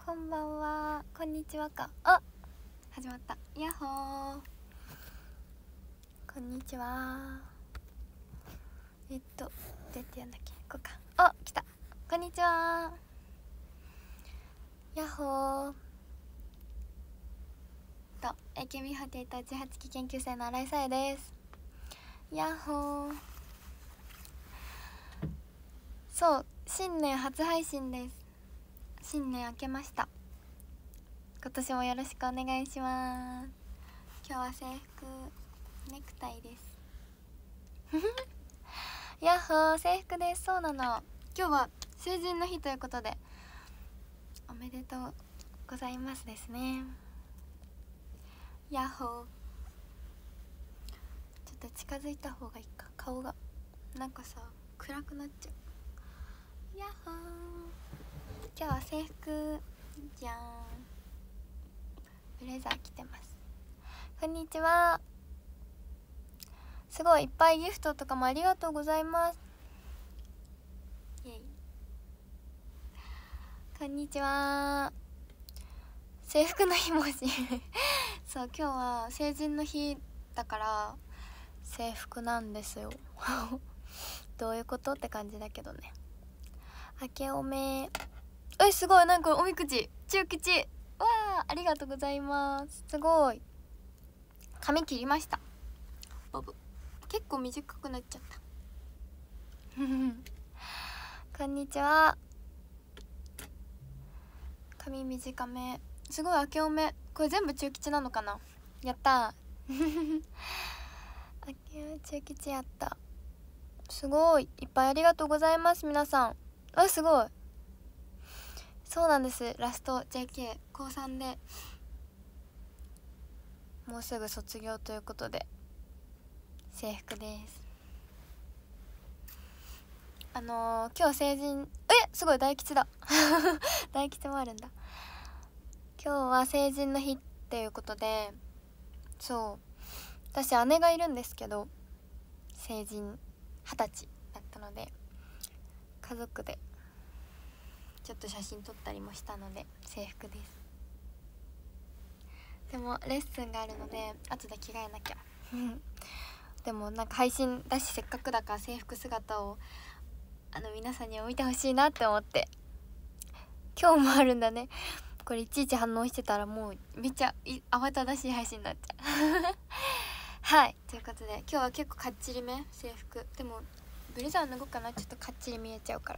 こんばんは、こんにちはか。あ、始まった。ヤッホー。こんにちは。どうやってやんだっけ。こうか。あ、来た。こんにちは。ヤッホー。AKB4818 期研究生の新井さえです。ヤッホー。そう、新年初配信です。新年明けました。今年もよろしくお願いします。今日は制服ネクタイですヤッホー、制服です。そうなの、今日は成人の日ということでおめでとうございますですね。ヤッホー。ちょっと近づいた方がいいか、顔がなんかさ暗くなっちゃう。ヤッホー。今日は制服じゃん。ブレザー着てます。こんにちは。すごいいっぱいギフトとかもありがとうございます。イエイ。こんにちは。制服の日もしそう、今日は成人の日だから制服なんですよどういうことって感じだけどね。明けおめ。すごい、なんかおみくじ中吉。わあ、ありがとうございます。すごい。髪切りました。ボブ結構短くなっちゃったこんにちは。髪短め。すごい明けおめ。これ全部中吉なのかな。やったー明け中吉やった。すごいいっぱいありがとうございます皆さん。すごい。そうなんです、ラスト JK 高3でもうすぐ卒業ということで制服です。今日成人、すごい大吉だ大吉もあるんだ。今日は成人の日っていうことで、そう私姉がいるんですけど成人20歳だったので家族でちょっと写真撮ったりもしたので制服です。でもレッスンがあるので後で着替えなきゃでもなんか配信だしせっかくだから制服姿を皆さんにも見てほしいなって思って。今日もあるんだね。これいちいち反応してたらもうめっちゃ慌ただしい配信になっちゃうはい、ということで今日は結構かっちりめ制服。でもブレザー脱ごうかな、ちょっとかっちり見えちゃうから。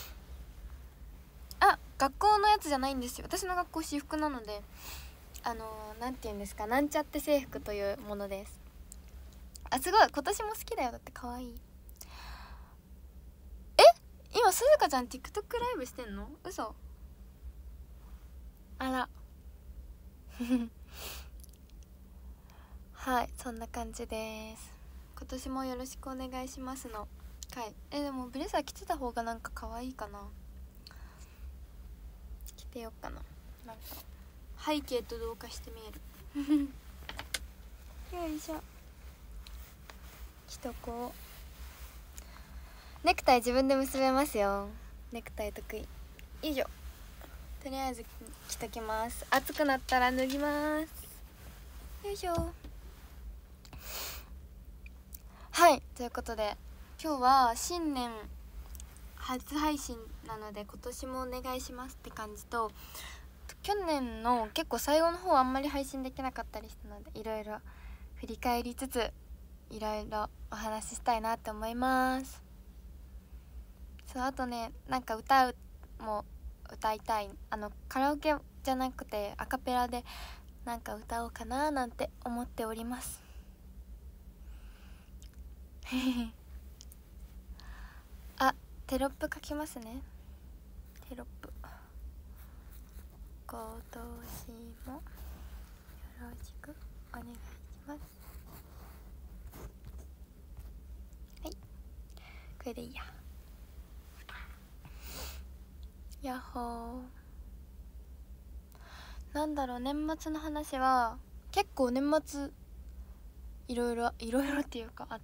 学校のやつじゃないんですよ。私の学校私服なのでなんて言うんですか、なんちゃって制服というものです。すごい、今年も好きだよ。だって可愛い。今すずかちゃん TikTok ライブしてんの？嘘。あらはい、そんな感じです。今年もよろしくお願いしますの回。でもブレザー着てた方がなんか可愛いかな。着てよっかな。なんか背景と同化して見えるよいしょ。着とこう。ネクタイ自分で結べますよ。ネクタイ得意。よいしょ。とりあえず着ときます。暑くなったら脱ぎます。よいしょ。はい、ということで今日は新年初配信なので今年もお願いしますって感じと、去年の結構最後の方あんまり配信できなかったりしたのでいろいろ振り返りつついろいろお話ししたいなって思います。そう、あとね、なんか歌も歌いたい。カラオケじゃなくてアカペラでなんか歌おうかななんて思っておりますテロップ書きますね。テロップ。今年もよろしくお願いします。はい、これでいいや。ヤッホー。なんだろう、年末の話は結構年末いろいろっていうかあって、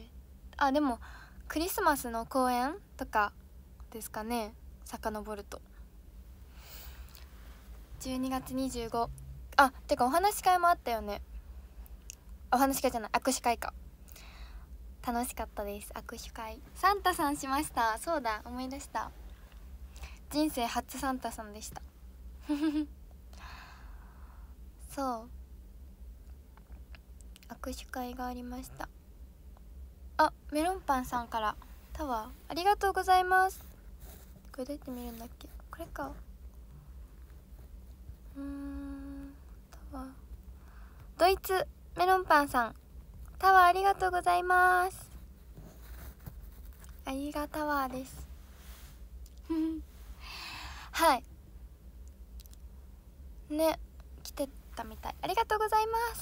でもクリスマスの公演とかですかね、遡ると。 12月25。あ、てかお話し会もあったよね。お話し会じゃない、握手会か。楽しかったです。握手会サンタさんしました。そうだ、思い出した。人生初サンタさんでしたそう握手会がありました。あ、メロンパンさんからタワーありがとうございます。これどうやって見るんだっけ。これか。タワードイツメロンパンさんタワーありがとうございます。ありがタワーですはいね、来てたみたい。ありがとうございます。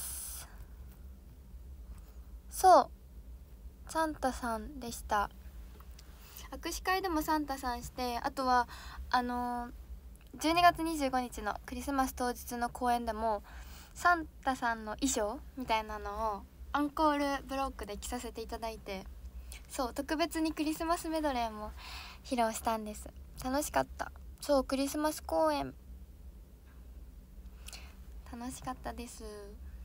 そうサンタさんでした。握手会でもサンタさんして、あとは12月25日のクリスマス当日の公演でもサンタさんの衣装みたいなのをアンコールブロックで着させていただいて、そう特別にクリスマスメドレーも披露したんです。楽しかった。そうクリスマス公演楽しかったです。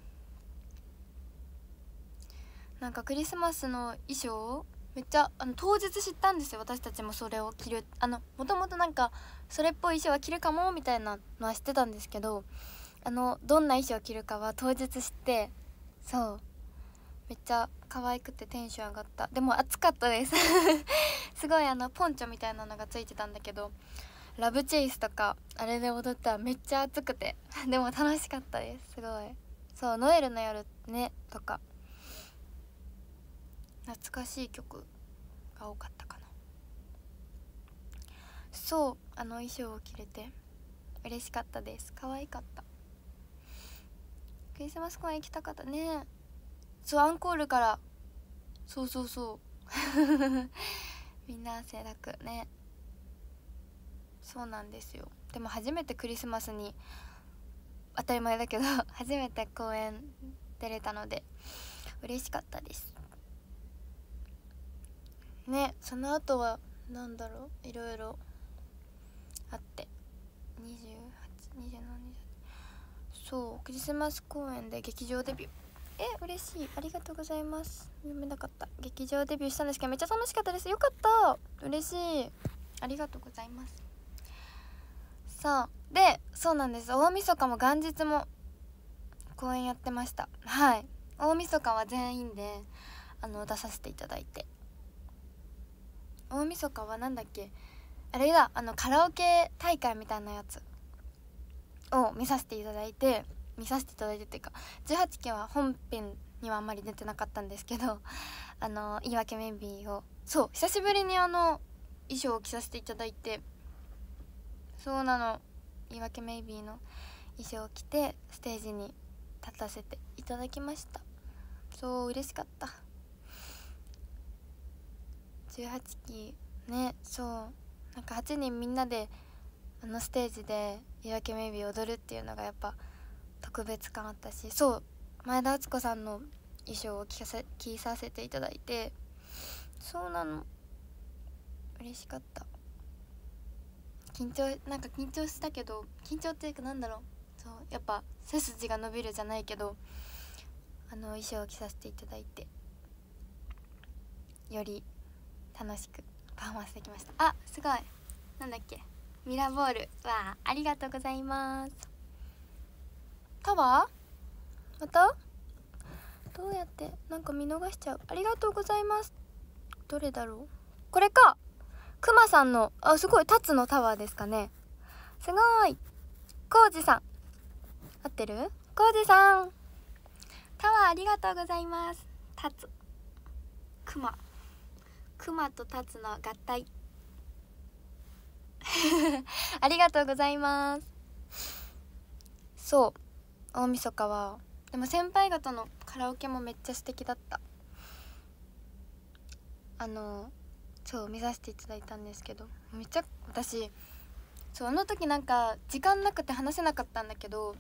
なんかクリスマスの衣装めっちゃ当日知ったんですよ。私たちもそれを着るもともとなんかそれっぽい衣装は着るかもみたいなのは知ってたんですけど、どんな衣装を着るかは当日知って、そうめっちゃ可愛くてテンション上がった。でも暑かったですすごいポンチョみたいなのがついてたんだけど、ラブチェイスとかあれで踊ったらめっちゃ暑くてでも楽しかったです。すごい。そうノエルの夜ねとか懐かしい曲が多かったかな。そう衣装を着れて嬉しかったです。可愛かった。クリスマス公演行きたかったね。そうアンコールからそうみんな汗だくね。そうなんですよ。でも初めてクリスマスに当たり前だけど初めて公演出れたので嬉しかったですね。その後はなんだろう、いろいろあって28、27、そうクリスマス公演で劇場デビュー。嬉しい、ありがとうございます。読めなかった。劇場デビューしたんですけどめっちゃ楽しかったです。よかった、嬉しい、ありがとうございます。そうで、そうなんです。大晦日も元日も公演やってました。はい、大晦日は全員で出させていただいて、大晦日はなんだっけ、あれだ、カラオケ大会みたいなやつを見させていただいてっていうか18期は本編にはあんまり出てなかったんですけど言い訳メイビーをそう久しぶりに衣装を着させていただいて、そうなの、言い訳メイビーの衣装を着てステージに立たせていただきました。そう嬉しかった。18期ね、そうなんか8人みんなでステージで言い訳メイビー踊るっていうのがやっぱ特別感あったし、そう前田敦子さんの衣装を着させていただいて、そうなの嬉しかった。緊張したけど、緊張っていうかなんだろう、そうやっぱ背筋が伸びるじゃないけど衣装を着させていただいてより楽しくパフォーマンスできました。あ、すごい、なんだっけ、ミラーボールわあ、ありがとうございます。タワーまたどうやってなんか見逃しちゃう。ありがとうございます。どれだろう、これか、くまさんのすごいタツのタワーですかね。すごい、コウジさん合ってる？コウジさんタワーありがとうございます。タツクマとタツの合体ありがとうございます。そう大晦日はでも先輩方のカラオケもめっちゃ素敵だった。そう見させていただいたんですけど、めっちゃ私そう時なんか時間なくて話せなかったんだけど、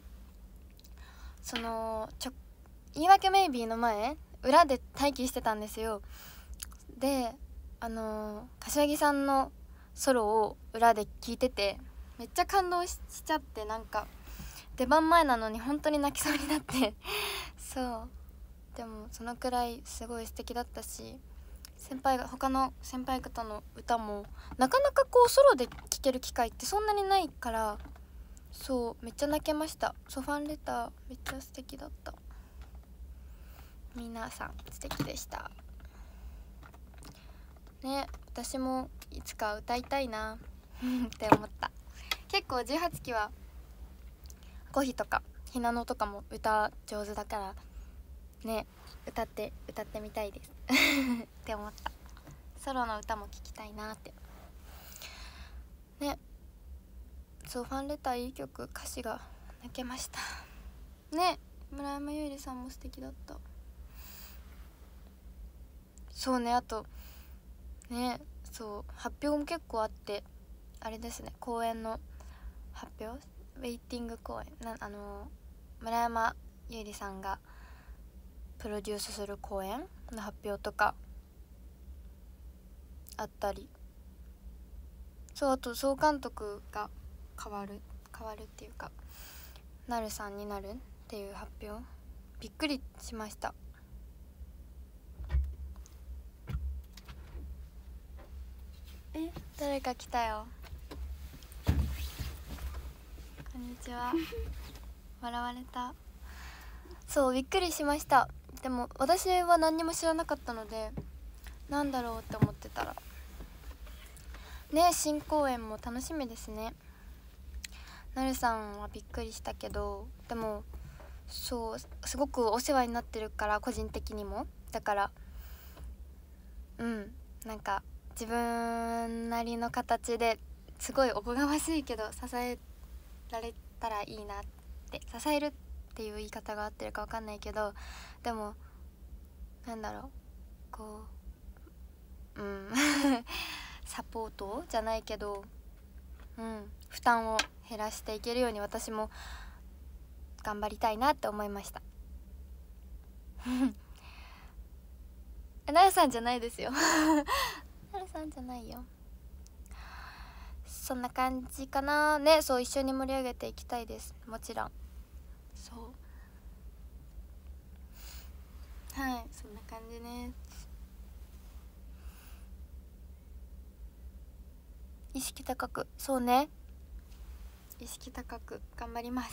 言い訳メイビーの前裏で待機してたんですよ。で柏木さんのソロを裏で聞いててめっちゃ感動しちゃって、なんか出番前なのに本当に泣きそうになってそうでもそのくらいすごい素敵だったし、他の先輩方の歌もなかなかこうソロで聴ける機会ってそんなにないから、そうめっちゃ泣けました。そうファンレターめっちゃ素敵だった。皆さん素敵でしたね。私もいつか歌いたいなって思った。結構18期はコヒとかひなのとかも歌上手だからね、歌ってみたいですって思った。ソロの歌も聴きたいなってね。そうファンレターいい曲、歌詞が泣けましたね。村山優里さんも素敵だった。そうね、あとね、そう発表も結構あって、あれですね、公演の発表、ウェイティング公演村山優里さんがプロデュースする公演の発表とかあったり、そうあと総監督が変わるっていうかなるさんになるっていう発表、びっくりしました。誰か来たよ。こんにちは笑われた。そうびっくりしました。でも私は何にも知らなかったので、なんだろうって思ってたらね、新公演も楽しみですね。なるさんはびっくりしたけど、でもそうすごくお世話になってるから、個人的にもだからなんか自分なりの形ですごいおこがましいけど支えられたらいいなって、支えるっていう言い方が合ってるか分かんないけど、でもなんだろう、こうサポートじゃないけど負担を減らしていけるように私も頑張りたいなって思いましたなるさんじゃないですよなるさんじゃないよ。そんな感じかなね。そう一緒に盛り上げていきたいです、もちろん。そうはい、そんな感じね。意識高く、そうね、意識高く頑張ります。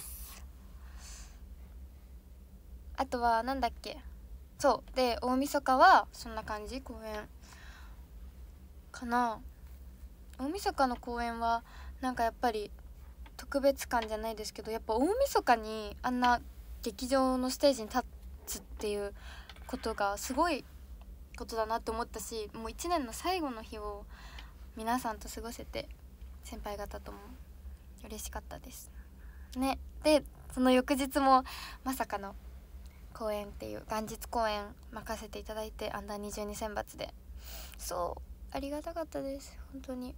あとはなんだっけ、そうで大晦日はそんな感じ、公演かな。大晦日の公演はなんかやっぱり特別感じゃないですけど、やっぱ大晦日にあんな劇場のステージに立つっていうことがすごいことだなって思ったし、もう1年の最後の日を皆さんと過ごせて、先輩方とも嬉しかったですね。でその翌日もまさかの公演っていう元日公演任せていただいて、アンダー22選抜で、そうありがたかったです本当に。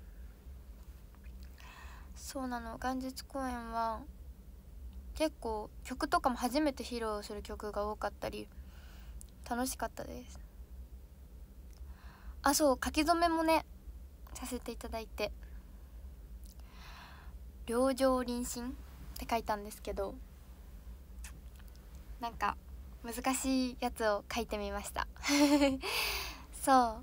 そうなの、元日公演は結構曲とかも初めて披露する曲が多かったり楽しかったです。あ、そう書き初めもねさせていただいて、両情輪心って書いたんですけど、なんか難しいやつを書いてみましたそう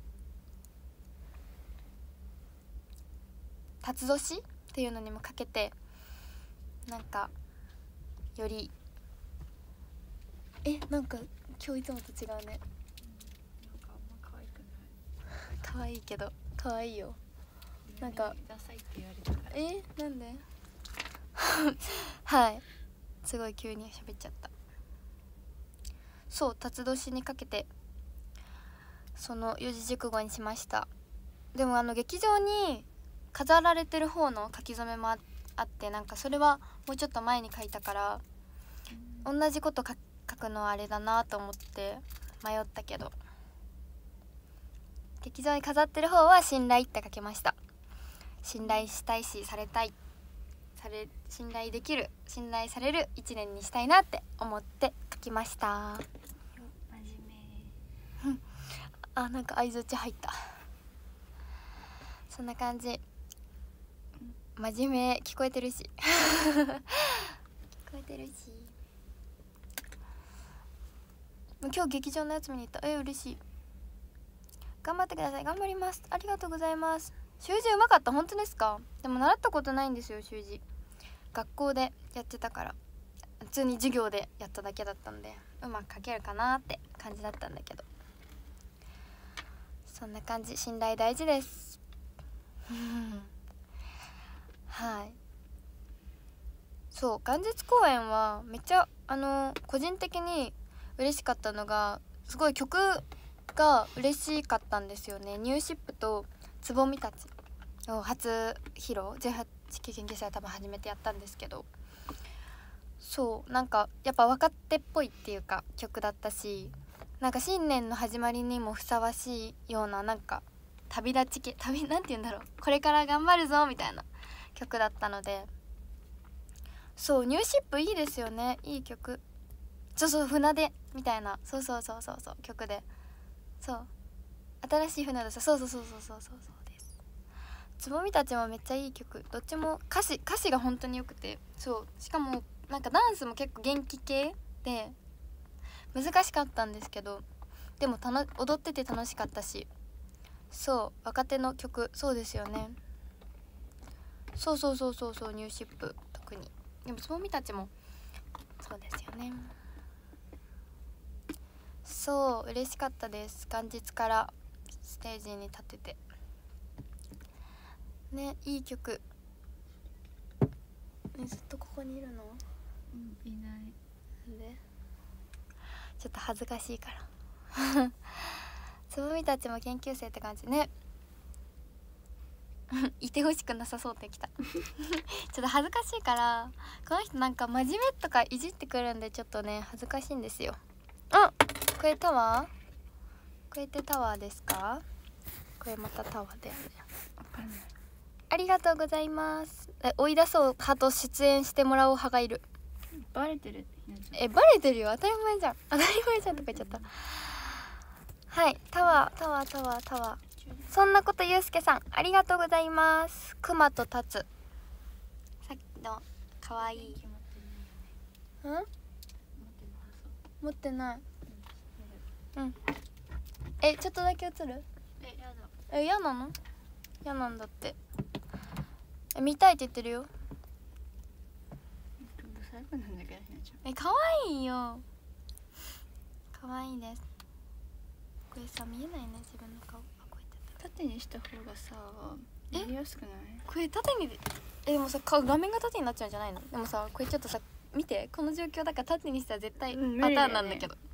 辰年っていうのにもかけて、なんかよりなんか今日いつもと違うね。なんかあんま可愛くない。可愛いけど可愛いよ。なんかダサいって言われたからなんではいすごい急に喋っちゃった。そう辰年にかけてその四字熟語にしました。でも劇場に飾られてる方の書き初めもあって、なんかそれはもうちょっと前に書いたから同じこと書くのはあれだなと思って迷ったけど、劇場に飾ってる方は信頼って書きました。信頼したいしされたい、信頼できる、信頼される1年にしたいなって思って書きました。真面目なんか相づち入った。そんな感じ、真面目聞こえてるしこえてるし、今日劇場のやつ見に行った。嬉しい。頑張ってください。頑張ります。ありがとうございます。習字うまかった。本当ですか？でも習ったことないんですよ、習字。学校でやってたから、普通に授業でやっただけだったんで、うまく書けるかなって感じだったんだけど、そんな感じ。信頼大事ですはい。そう、元日公演はめっちゃ個人的に嬉しかったのが、すごい曲が嬉しかったんですよね。ニューシップとつぼみたちを初披露、18期研究生は多分初めてやったんですけど、そうなんかやっぱ若手っぽいっていうか曲だったし、なんか新年の始まりにもふさわしいような、なんか旅立ち系、なんて言うんだろう、これから頑張るぞみたいな曲だったので、そうニューシップいいですよね。いい曲。そうそう、船出みたいな、そう曲で、そう新しい船出した、そうです。つぼみたちもめっちゃいい曲。どっちも歌詞が本当によくて、そうしかもなんかダンスも結構元気系で難しかったんですけど、でも踊ってて楽しかったし、そう若手の曲、そうですよね。そうニューシップ特に。でもつぼみたちもそうですよね。そう嬉しかったです。元日からステージに立ててね、いい曲ね。ずっとここにいるの？ いない。 なんで？ちょっと恥ずかしいからつぼみたちも研究生って感じねいてほしくなさそうってきたちょっと恥ずかしいから、この人なんか真面目とかいじってくるんで、ちょっとね恥ずかしいんですよ。これタワー？これってタワーですか？これまたタワーだよね。ありがとうございます。追い出そう派と出演してもらおう派がいる。 バレてる。 バレてるよ。当たり前じゃんとか言っちゃった。はい、タワー。そんなことゆうすけさんありがとうございます。クマとタツ、さっきのかわいい。持ってない。ちょっとだけ映る？やだ。嫌なの？嫌なんだって。見たいって言ってるよ。かわいいよ。かわいいです。これさ見えないね、自分の顔。こうやって縦にした方がさやりやすくない？ これ縦にでもさ、画面が縦になっちゃうんじゃないの？でもさこれちょっとさ見て、この状況だから縦にしたら絶対パターンなんだけど、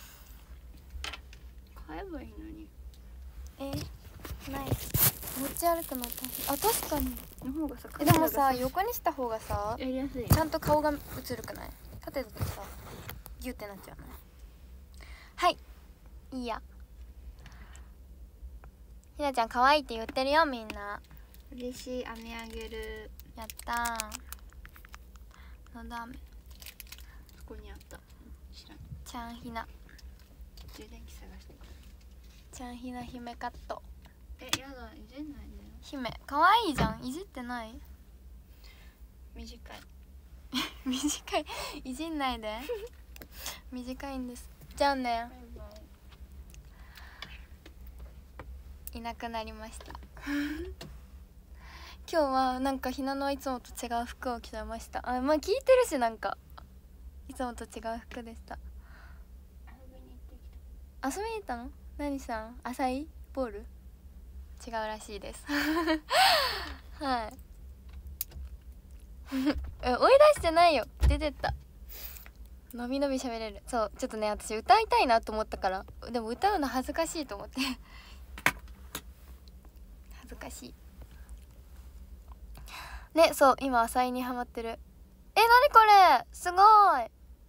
買えばいいのに。 ない。持ち歩くの大変。確かにの方がさ、 でもさ横にした方がさやりやすい。 ちゃんと顔が映るくない？縦だとさギュってなっちゃうの。はい、いいや。ひなちゃん可愛いって言ってるよ、みんな。 嬉しい。飴あげる。 やったー。のだ飴。 そこにあった。知らん。 ちゃんひな。 充電器探してくる。 ちゃんひな姫カット。 やだ、いじんないでよ。 姫可愛いじゃん。いじってない？ 短い短い。いじんないで短いんです。じゃあね。 バイバイ。 いなくなりました今日はなんかひなのはいつもと違う服を着てました。聞いてるし、なんかいつもと違う服でした。遊びに行ったの？何したの？浅いボール？違うらしいですはい追い出してないよ。出てった。のびのび喋れる。そうちょっとね、私歌いたいなと思ったから、でも歌うの恥ずかしいと思って恥ずかしいね。そう今浅井にハマってる。なにこれ、すごい。わ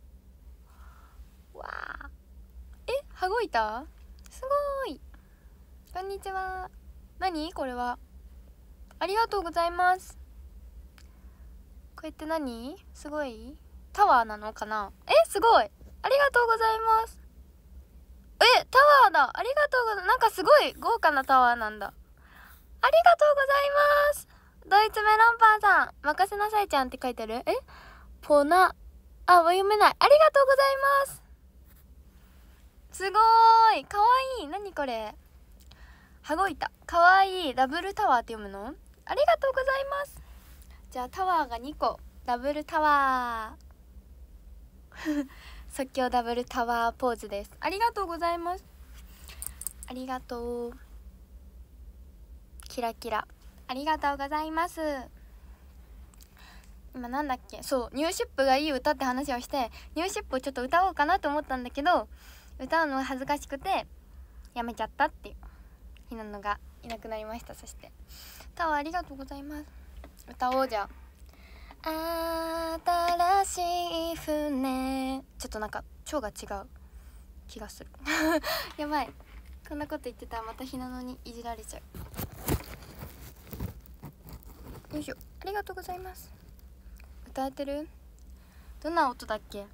あ、羽子板すごい。こんにちは。何これは。ありがとうございます。これって何？すごいタワーなのかな？すごい、ありがとうございます。タワーだ。ありがとうございます。なんかすごい豪華なタワーなんだ。ありがとうございます。ドイツメロンパンさん、任せなさいちゃんって書いてある。ポナあ、読めない。ありがとうございます。すごーい、かわいい。何これ、羽子板、かわいい。ダブルタワーって読むの？ありがとうございます。じゃあタワーが2個、ダブルタワー即興ダブルタワーポーズです。ありがとうございます。ありがとう。キラキラ、ありがとうございます。今なんだっけ、そう、ニューシップがいい歌って話をして、ニューシップをちょっと歌おうかなと思ったんだけど、歌うのが恥ずかしくてやめちゃったっていうひなのがいなくなりました。そしてタワーありがとうございます。歌おう。じゃあ、新しい船、ちょっとなんか蝶が違う気がするやばい、こんなこと言ってたらまたひなのにいじられちゃう。よいしょ、ありがとうございます。歌えてる？どんな音だっけ？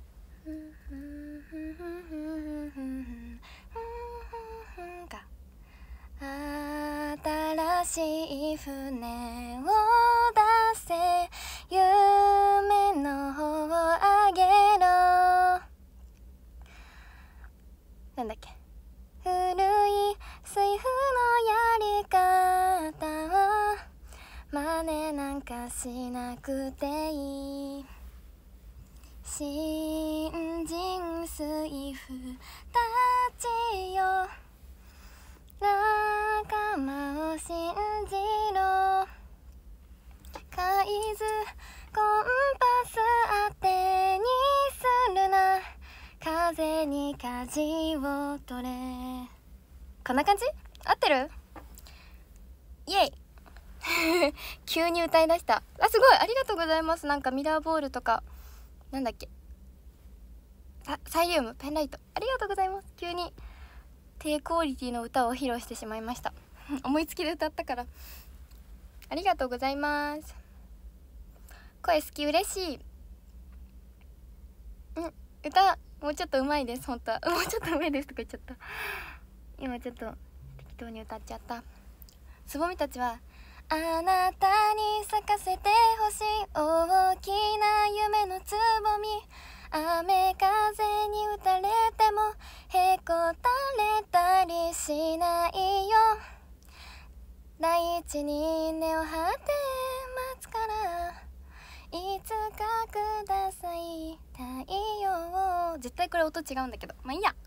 が新しい船を出せ、夢の方をあげろ。なんだっけ、古い水夫のやり方は真似なんかしなくていい。新人水夫たちよ、仲間を信じろ。海図コンパス当てにするな、風に舵を取れ。こんな感じ？合ってる？イエイ急に歌いだした。あ、すごい、ありがとうございます。なんかミラーボールとか、なんだっけ、サイリウム、ペンライト、ありがとうございます。急に低クオリティの歌を披露してしまいました思いつきで歌ったから。ありがとうございます。声好き、嬉しい。歌もうちょっと上手いです。本当はもうちょっと上手いですとか言っちゃった。今ちょっと適当に歌っちゃった。つぼみたちは、あなたに咲かせてほしい大きな夢のつぼみ、雨風に打たれてもへこたれたりしないよ、大地に根を張って待つから、いつかください太陽。絶対これ音違うんだけど、まあいいや。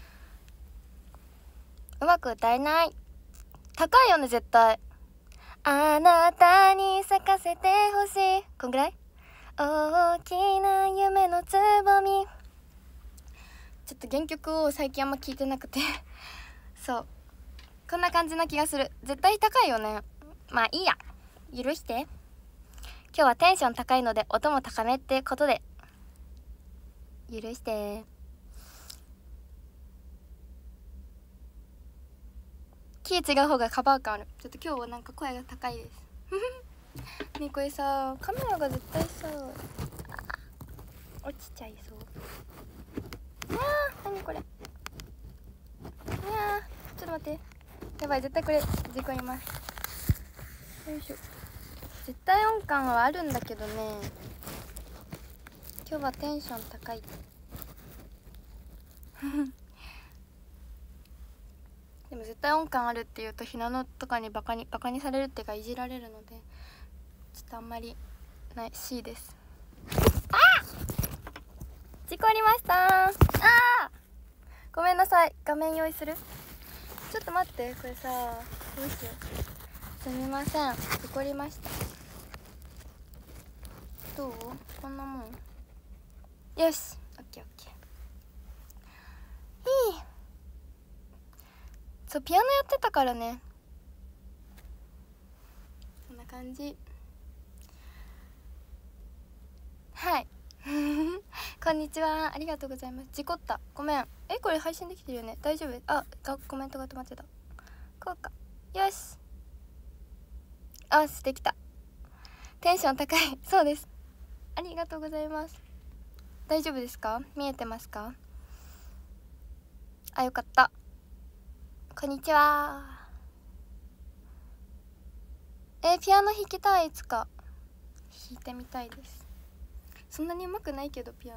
うまく歌えない。高いよね絶対。あなたに咲かせてほしい、こんぐらい。大きな夢のつぼみ。ちょっと原曲を最近あんま聞いてなくてそう、こんな感じな気がする。絶対高いよね。まあいいや、許して。今日はテンション高いので音も高めってことで許して。キー違う方がカバー感ある。ちょっと今日はなんか声が高いですねえ、これさ、カメラが絶対さ落ちちゃいそう。何これ。ちょっと待って、やばい、絶対これ事故ります。よいしょ。絶対音感はあるんだけどね、今日はテンション高いでも絶対音感あるって言うとひなのとかにバカにされるっていうかいじられるので、ちょっとあんまりない C です。事故りました。ごめんなさい。画面用意する。ちょっと待って、これさ、どうしよう。すみません、事故りました。どう？こんなもん。よし、オッケーオッケー。いい。そう、ピアノやってたからね。こんな感じ。はいこんにちは、ありがとうございます。事故った、ごめん。これ配信できてるよね、大丈夫？コメントが止まってた。こうか。よし、できた。テンション高いそうです。ありがとうございます。大丈夫ですか？見えてますか？よかった。こんにちは。ピアノ弾きたい。いつか弾いてみたいです。 そんなに上手くないけどピアノ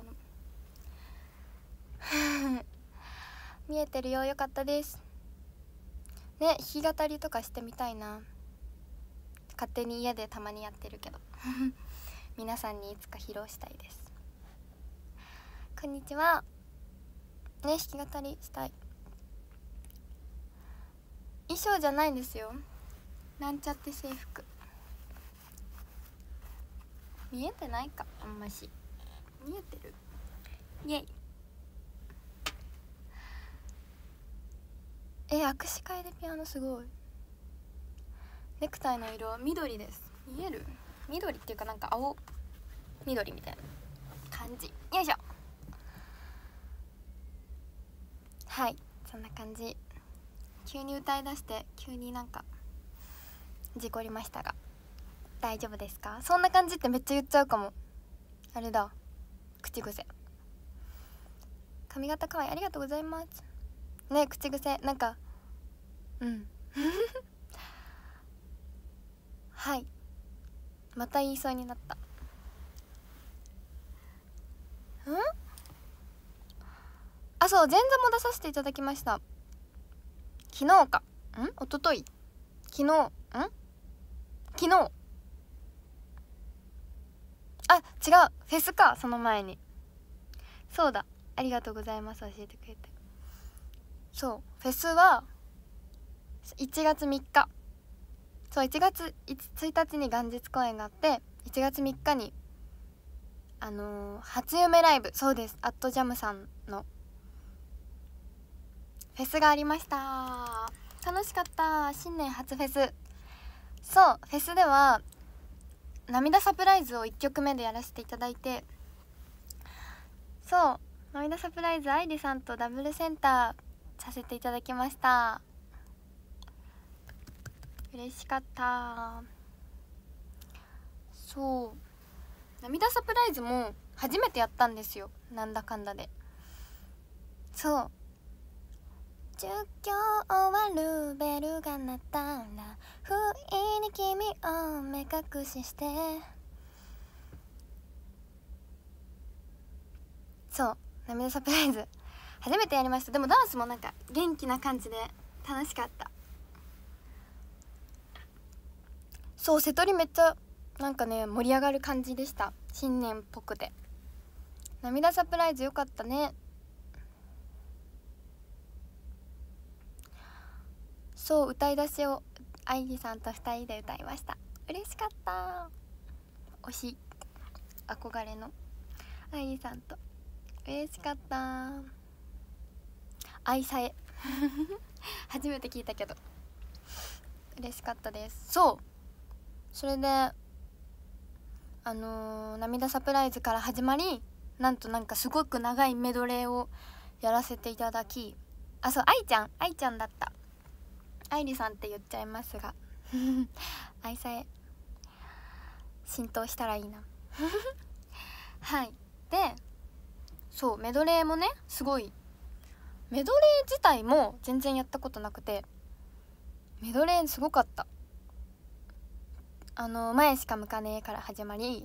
見えてるよ、よかったですね。弾き語りとかしてみたいな。勝手に家でたまにやってるけど皆さんにいつか披露したいです。こんにちはね。弾き語りしたい。衣装じゃないんですよ、なんちゃって制服。見えてないか、あんまし。見えてる？イエイ。握手会でピアノすごい。ネクタイの色は緑です。見える？緑っていうかなんか青緑みたいな感じ。よいしょ。はい、そんな感じ。急に歌いだして急になんか事故りましたが大丈夫ですか？そんな感じってめっちゃ言っちゃうかも。あれだ、口癖。髪型可愛い、ありがとうございますね。口癖なんかはい、また言いそうになった。あ、そう、前座も出させていただきました。昨日か一昨日昨日あ、違う、フェスか。その前に。そうだ、ありがとうございます、教えてくれて。そう、フェスは1月3日、そう、1月1日に元日公演があって、1月3日に初夢ライブ、そうです、アットジャムさんのフェスがありました。楽しかった。新年初フェス。そう、フェスでは涙サプライズを1曲目でやらせていただいて、そう、涙サプライズ、愛理さんとダブルセンターさせていただきました。嬉しかった。そう、涙サプライズも初めてやったんですよ、なんだかんだで。そう、授業終わるベルが鳴ったら不意に君を目隠しして、そう、涙サプライズ初めてやりました。でもダンスもなんか元気な感じで楽しかった。そう、瀬戸りめっちゃなんかね盛り上がる感じでした。新年っぽくて涙サプライズよかったね。そう、歌い出しを愛理さんと2人で歌いました。嬉しかった。推し憧れの愛理さんと。嬉しかった。愛さえ初めて聞いたけど嬉しかったです。そう、それで涙サプライズから始まり、なんとなんかすごく長いメドレーをやらせていただき、あ、そう、愛ちゃんだった。愛理さんって言っちゃいますが愛さえ浸透したらいいなはい。で、そう、メドレーもね、すごい、メドレー自体も全然やったことなくて、メドレーすごかった。前しか向かねえから始まり、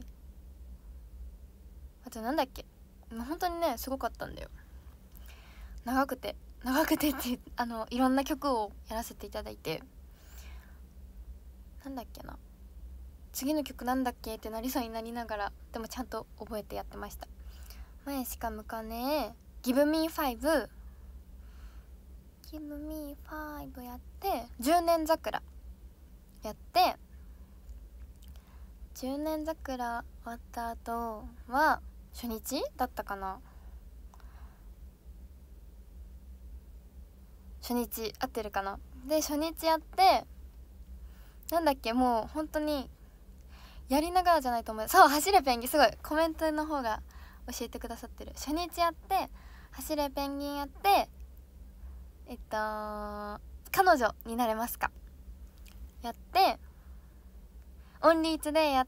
あとなんだっけ、本当にねすごかったんだよ。長くてっていろんな曲をやらせていただいて、なんだっけな、次の曲なんだっけってなりそうになりながら、でもちゃんと覚えてやってました。前しか向かねえ、 Give me 5 Give me 5やって、10年桜やって、10年桜終わった後は初日だったかな、初日合ってるかな。で初日やって、なんだっけ、もう本当にやりながらじゃないと思う。そう、走れペンギン、すごいコメントの方が教えてくださってる。初日やって走れペンギンやって、彼女になれますかやって、オンリーツデーやって、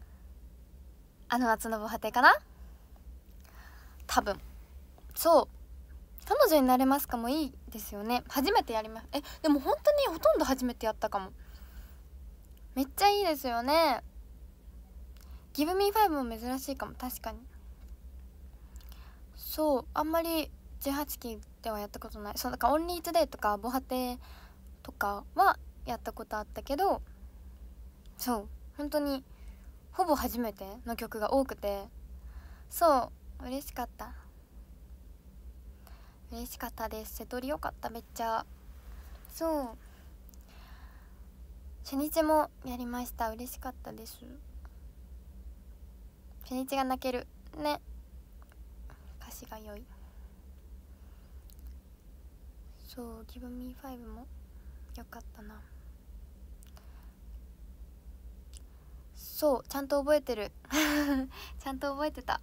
夏の防波堤かな、多分。そう、彼女になれますかもいいですよね。初めてやります。でも本当にほとんど初めてやったかも。めっちゃいいですよね。 Give Me 5も珍しいかも。確かにそう、あんまり18期ではやったことない。そうだからオンリートゥデイとかボハテとかはやったことあったけど、そう本当にほぼ初めての曲が多くて、そう嬉しかったです。瀬戸りよかった、めっちゃ。そう初日もやりました。嬉しかったです。初日が泣けるね、歌詞が良い。そう Give Me 5もよかったな。そうちゃんと覚えてるちゃんと覚えてた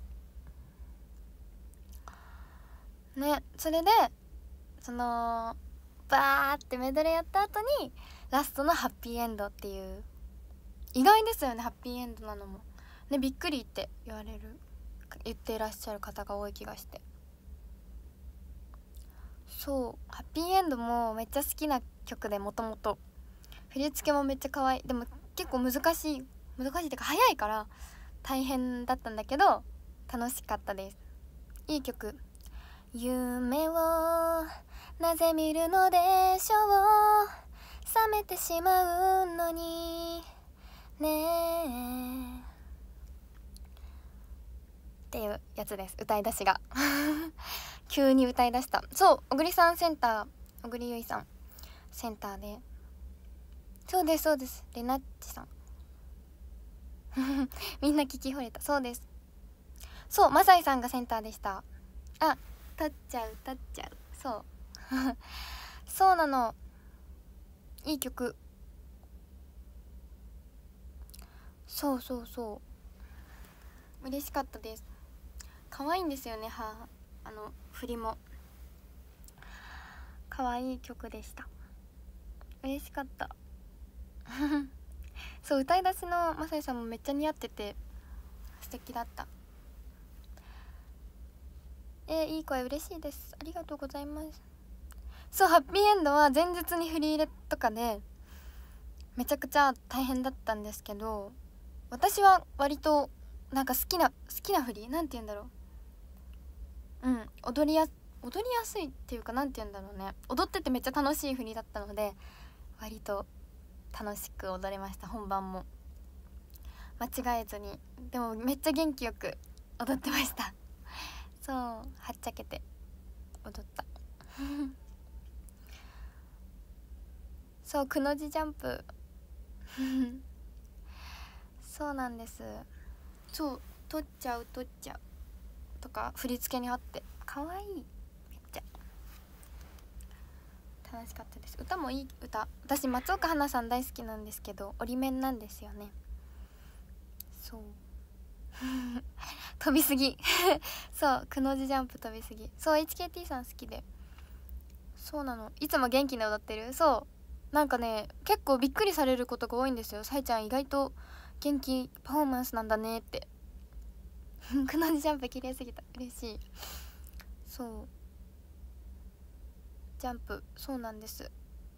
ね。それでそのバーってメドレーやった後にラストのハッピーエンドっていう、意外ですよねハッピーエンドなのもね。びっくりって言っていらっしゃる方が多い気がして、そうハッピーエンドもめっちゃ好きな曲で、もともと振り付けもめっちゃ可愛い。でも結構難しいっていうか早いから大変だったんだけど楽しかったです。いい曲。夢をなぜ見るのでしょう、覚めてしまうのにねえっていうやつです。歌い出しが急に歌い出した。そう小栗さんセンター、小栗ゆいさんセンターで、そうですレナッチさんみんな聞き惚れた。そうです。そうマサイさんがセンターでした。あ、立っちゃうそうそうなの、いい曲。そう嬉しかったです。可愛いんですよね。振りも可愛い曲でした。嬉しかったそう歌い出しのマサイさんもめっちゃ似合ってて素敵だった。いい声嬉しいです。ありがとうございます。そうハッピーエンドは前日に振り入れとかでめちゃくちゃ大変だったんですけど、私は割となんか好きな振りなんて言うんだろう、踊りやすいっていうか、なんて言うんだろうね、踊っててめっちゃ楽しい振りだったので割と楽しく踊れました。本番も間違えずに、でもめっちゃ元気よく踊ってましたそうはっちゃけて踊ったそうくの字ジャンプそうなんです。そう取っちゃうとか振り付けにあってかわいい、めっちゃ楽しかったです。歌もいい歌。私松岡花さん大好きなんですけど折り面なんですよね。そう飛びすぎそうくの字ジャンプ飛びすぎ。そう HKT さん好きで、そうなの、いつも元気に踊ってる。そうなんかね結構びっくりされることが多いんですよ。さいちゃん意外と元気パフォーマンスなんだねってくの字ジャンプ綺麗すぎた、嬉しい。そうジャンプそうなんです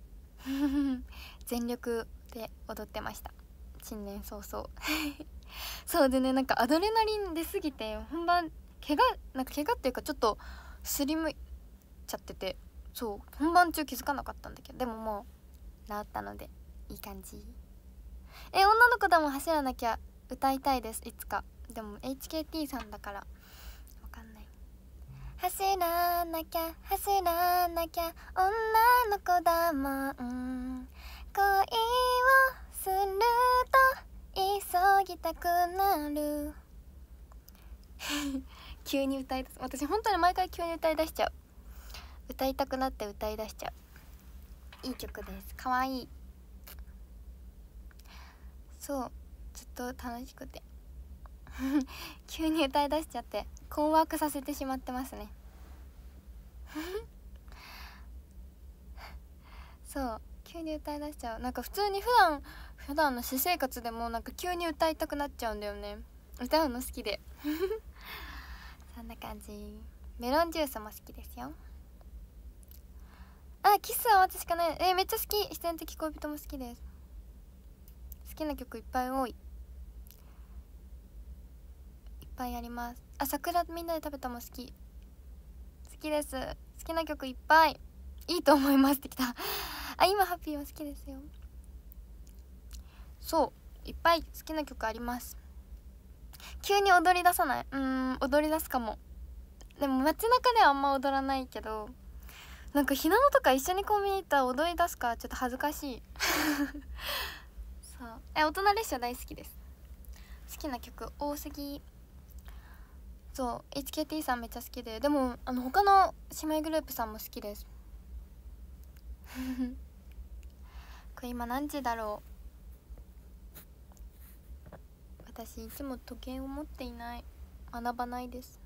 全力で踊ってました新年早々そうでね、なんかアドレナリン出すぎて本番怪我っていうかちょっとすりむいちゃってて、そう本番中気づかなかったんだけど、でももう治ったのでいい感じ。女の子でも走らなきゃ歌いたいです、いつか。でも HKT さんだからわかんない。走らなきゃ女の子だもん、恋をすると急ぎたくなる急に歌い出す。私本当に毎回急に歌い出しちゃう。歌いたくなって歌い出しちゃう。いい曲です。かわいい。そうずっと楽しくて急に歌い出しちゃって困惑させてしまってますねそう急に歌い出しちゃう。なんか普通に普段の私生活でもなんか急に歌いたくなっちゃうんだよね。歌うの好きでそんな感じ。メロンジュースも好きですよ。キスは私しかない。めっちゃ好き。自然的恋人も好きです。好きな曲いっぱい多い。 ぱいあります。あ、桜みんなで食べたも好きです。好きな曲いっぱい。いいと思いますってきたあ、今ハッピーも好きですよ。そういっぱい好きな曲あります。急に踊り出さない？踊り出すかも。でも街中ではあんま踊らないけど、なんかひなのとか一緒にコンビニ行ったら踊り出すからちょっと恥ずかしいそう大人列車大好きです。好きな曲多すぎ。そう HKT さんめっちゃ好きで、でも他の姉妹グループさんも好きですこれ今何時だろう。私いつも時計を持っていない。学ばないです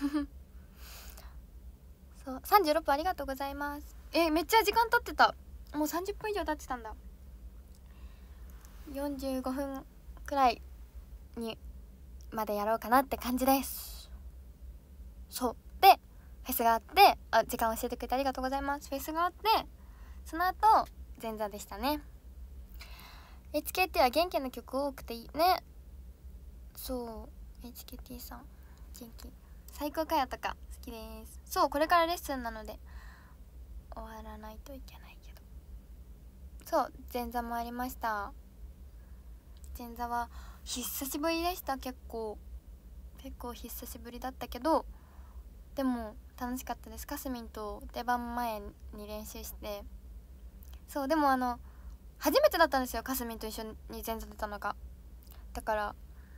そう36分ありがとうございます。めっちゃ時間経ってた。もう30分以上経ってたんだ。45分くらいにまでやろうかなって感じです。そうでフェスがあって、時間教えてくれてありがとうございます。フェスがあって、その後前座でしたね。 HKT は元気な曲多くていいね。そう HKT さん元気最高かよとか好きです。そうこれからレッスンなので終わらないといけないけど、そう前座もありました。前座は久しぶりでした。結構久しぶりだったけど、でも楽しかったです。かすみんと出番前に練習して、そうでも初めてだったんですよ、かすみんと一緒に前座出たのが。だから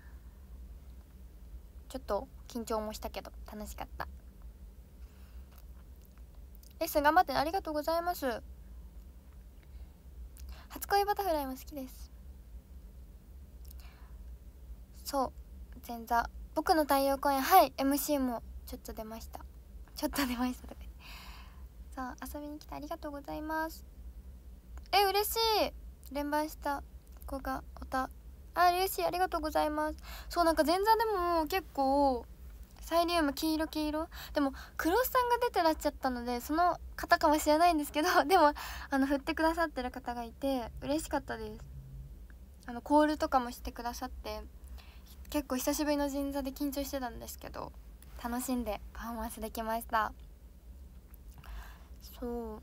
ちょっと緊張もしたけど楽しかった。レッスン頑張ってありがとうございます。初恋バタフライも好きです。そう前座僕の太陽公演、はい MC もちょっと出ましたとか言って、さあ遊びに来てありがとうございます。嬉しい。連番した子が嬉しい、ありがとうございます。そうなんか前座でも結構サイリウム黄色でもクロスさんが出てらっしゃったのでその方かもしれないんですけど、でも振ってくださってる方がいて嬉しかったです。コールとかもしてくださって、結構久しぶりの前座で緊張してたんですけど楽しんでパフォーマンスできました。そう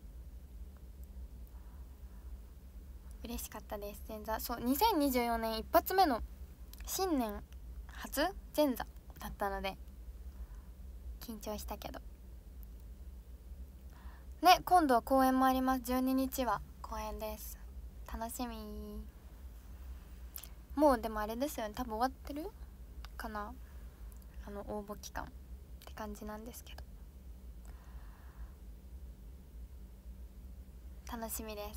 嬉しかったです。前座そう2024年一発目の新年初前座だったので緊張したけどね。今度は公演もあります。12日は公演です。楽しみ。もうでもあれですよね、多分終わってるかな、応募期間って感じなんですけど楽しみです。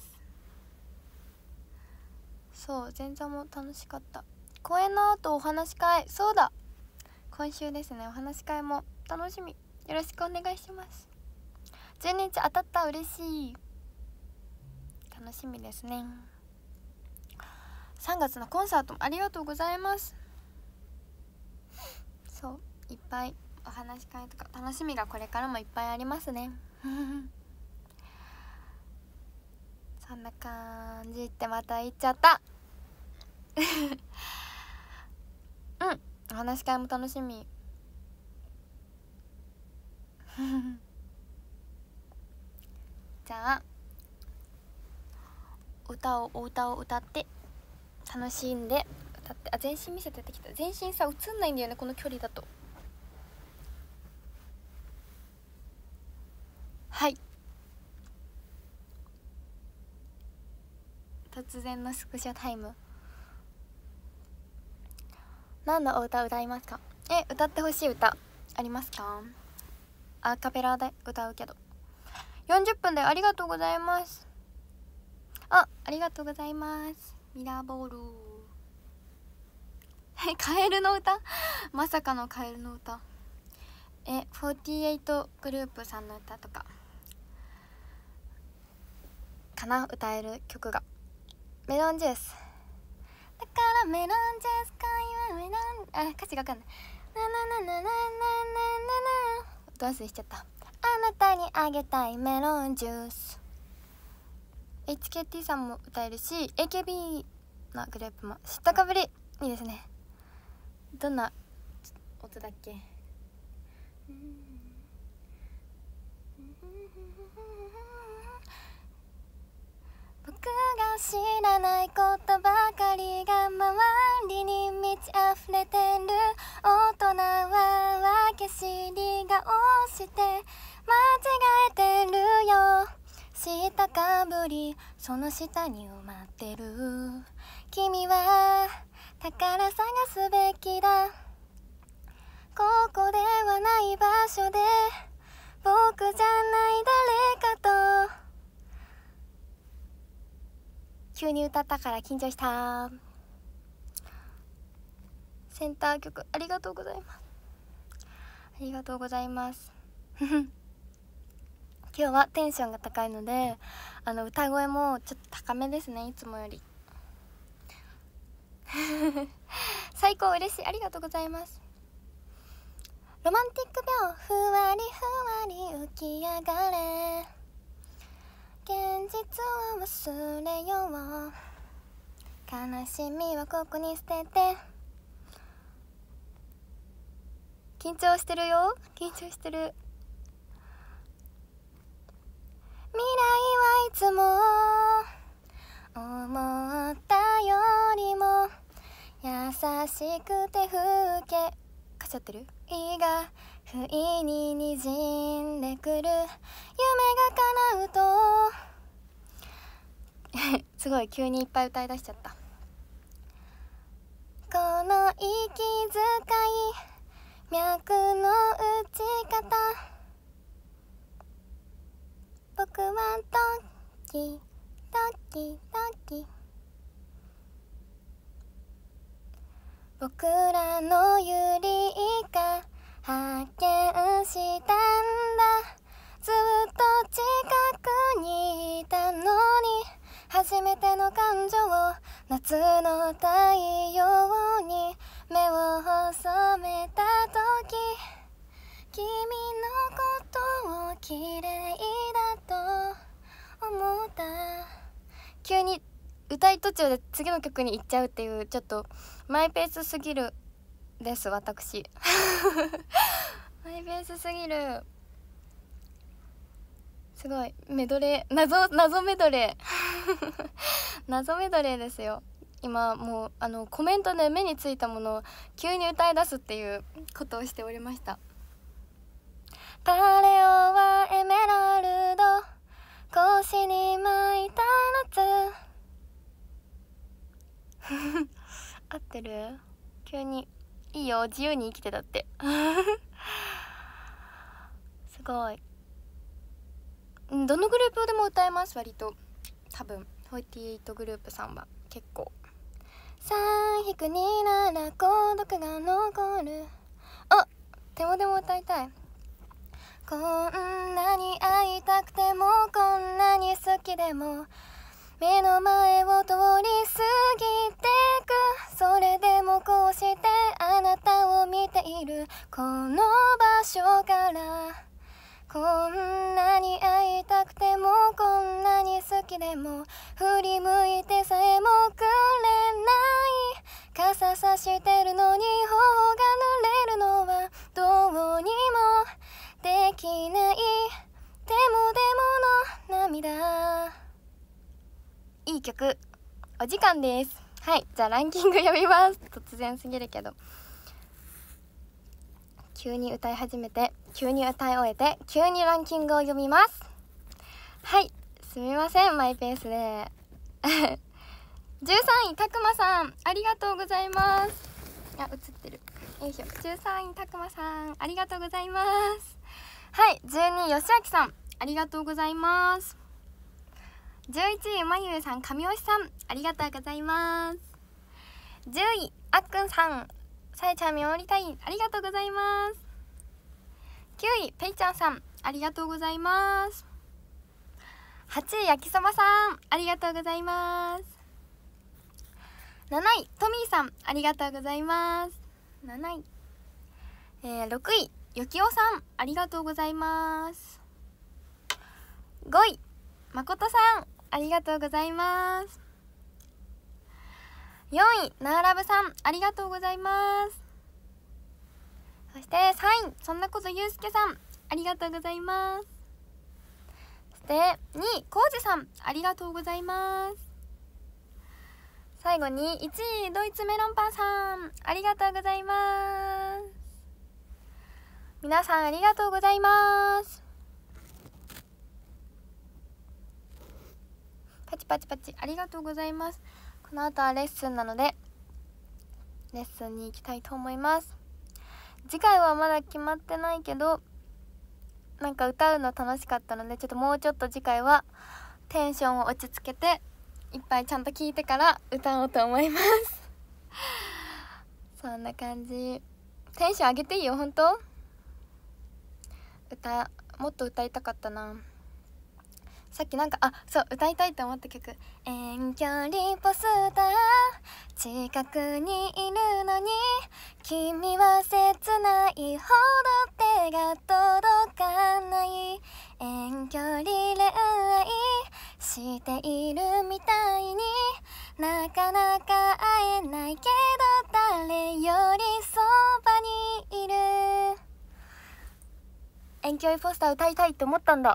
そう前座も楽しかった。公演の後お話し会、そうだ今週ですね。お話し会も楽しみ。よろしくお願いします。12日当たった、嬉しい。楽しみですね。3月のコンサートもありがとうございます。そういっぱいお話し会とか楽しみがこれからもいっぱいありますねそんな感じってまた言っちゃったお話し会も楽しみじゃあお歌を歌って楽しんで歌って、全身見せてってきた。全身さ映んないんだよねこの距離だと。はい突然のスクショタイム。何のお歌歌いますか？歌ってほしい歌ありますか？アカペラで歌うけど。40分でありがとうございます。ありがとうございます。ミラーボールカエルの歌まさかのカエルの歌。48グループさんの歌とかかな、歌える曲が。メロンジュースだからメロンジュース恋はメロン、歌詞がわかんない。なななななななななど忘れしちゃった。あなたにあげたいメロンジュース。 HKT さんも歌えるし AKB のグループも知ったかぶりいいですね。どんな音だっけ。僕が知らないことばかりが周りに満ち溢れてる。大人は分け知りが多して間違えてるよ。知ったかぶりその下に埋まってる。君は宝探すべきだ。ここではない場所で僕じゃない誰かと。急に歌ったから緊張した。センター曲ありがとうございます。ありがとうございます今日はテンションが高いので歌声もちょっと高めですね、いつもより最高、嬉しい、ありがとうございます。ロマンティック病ふわりふわり浮き上がれ。現実を忘れよう。悲しみはここに捨てて。緊張してるよ、緊張してる。未来はいつも思ったよりも優しくて風景かしゃってるいいが不意ににじんでくる。夢が叶うとすごい急にいっぱい歌い出しちゃった。この息遣い脈の打ち方僕はドキドキドキ。僕らのユリが発見したんだ。ずっと近くにいたのに初めての感情夏の太陽に目を細めた時君のことを綺麗だと思った。急に歌い途中で次の曲に行っちゃうっていうちょっとマイペースすぎるです私マイペースすぎる。すごいメドレー謎メドレー謎メドレーですよ。今もうコメントで目についたものを急に歌い出すっていうことをしておりました。タレオはエメラルド腰に巻いた夏合ってる？急にいいよ、自由に生きてたってすごい。どのグループでも歌えます割と。多分48グループさんは結構。3-2なら孤独が残る。あ、でも歌いたい。こんなに会いたくてもこんなに好きでも目の前を通り過ぎてく。それでもこうしてあなたを見ているこの場所からこんなに会いたくてもこんなに好きでも振り向いてさえもくれない。傘さしてるのに頬が濡れるのはどうにもできない。でもの涙。いい曲、お時間です。はい、じゃあランキング読みます。突然すぎるけど急に歌い始めて急に歌い終えて急にランキングを読みます。はい、すみませんマイペースで13位たくまさんありがとうございます。あ、映ってる、よいしょ。13位たくまさんありがとうございます。はい、12位よしあきさんありがとうございます。11位まゆうさん神尾さんありがとうございます。10位あっくんさんさえちゃん見守りたいありがとうございます。9位ぺいちゃんさんありがとうございます。8位焼きそばさんありがとうございます。7位トミーさんありがとうございます。7位、6位よきおさんありがとうございます。5位まことさんありがとうございます。4位なーらぶさんありがとうございます。 そして3位そんなことゆうすけさんありがとうございます。そして2位こうじさんありがとうございます。最後に1位ドイツメロンパンさんありがとうございます。皆さんありがとうございます。パチパチパチありがとうございます。この後はレッスンなのでレッスンに行きたいと思います。次回はまだ決まってないけどなんか歌うの楽しかったのでちょっともうちょっと次回はテンションを落ち着けていっぱいちゃんと聴いてから歌おうと思いますそんな感じ。テンション上げていいよ本当。もっと歌いたかったな。さっきなんかそう歌いたいと思った曲遠距離ポスター近くにいるのに君は切ないほど手が届かない遠距離恋愛しているみたいになかなか会えないけど誰よりそばにいる。遠距離ポスター歌いたいと思ったんだ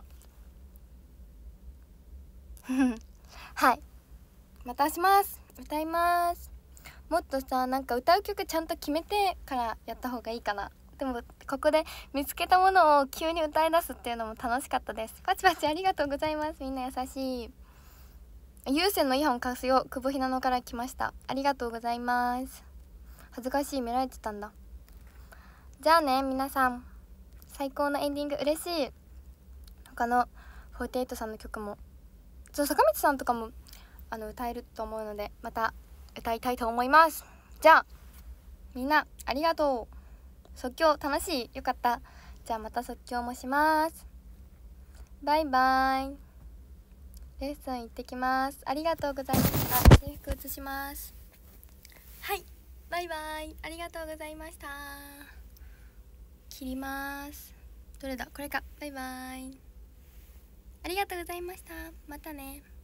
はいまたします。歌います。もっとさなんか歌う曲ちゃんと決めてからやった方がいいかな。でもここで見つけたものを急に歌い出すっていうのも楽しかったです。パチパチありがとうございます。みんな優しい。有線のイヤホン貸すよ久保ひなのから来ました。ありがとうございます。恥ずかしい見られてたんだ。じゃあね皆さん最高のエンディング嬉しい。他の48さんの曲も坂道さんとかも歌えると思うのでまた歌いたいと思います。じゃあみんなありがとう。即興楽しいよかった。じゃあまた即興もします。バイバイ。レッスン行ってきます。ありがとうございました。制服移します。はいバイバイありがとうございました。切ります。どれだこれか。バイバイありがとうございました。またね。